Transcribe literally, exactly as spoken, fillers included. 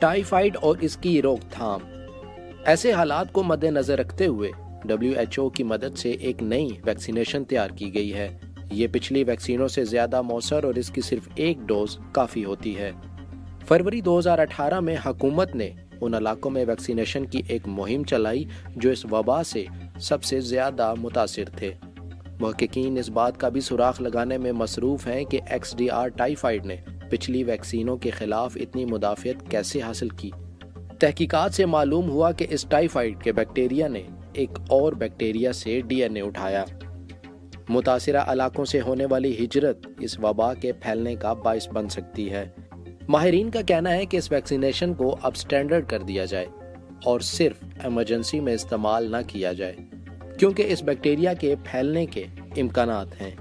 Typhoid اور اس کی روک تھام۔ ایسے حالات کو مد نظر رکھتے ہوئے ڈبلیو ایچ او کی مدد سے ایک نئی ویکسینیشن تیار کی گئی ہے۔ یہ پچھلی ویکسینوں سے زیادہ مؤثر اور اس کی صرف ایک ڈوز کافی ہوتی ہے۔ فروری دو ہزار اٹھارہ میں حکومت نے ان علاقوں میں ویکسینیشن کی ایک مہم چلائی جو اس وبا سے سب سے زیادہ متاثر تھے۔ محققین اس بات کا بھی سراغ لگانے میں مصروف ہیں کہ ایکس ڈی آر ٹائیفائڈ نے پچھلی ویکسینوں کے خلاف اتنی مدافعت کیسے حاصل کی۔ تحقیقات سے معلوم ہوا کہ اس ٹائیفائڈ کے بیکٹیریا نے ایک اور بیکٹیریا سے ڈی این اے اٹھایا۔ متاثرہ علاقوں سے ہونے والی ہجرت اس وبا کے پھیلنے کا باعث بن سکتی ہے۔ ماہرین کا کہنا ہے کہ اس ویکسینیشن کو اب سٹینڈرڈ کر دیا جائے اور صرف ایمرجنسی میں استعمال نہ کیا جائے، کیونکہ اس بیکٹیریا کے پھیلنے کے امکانات ہیں۔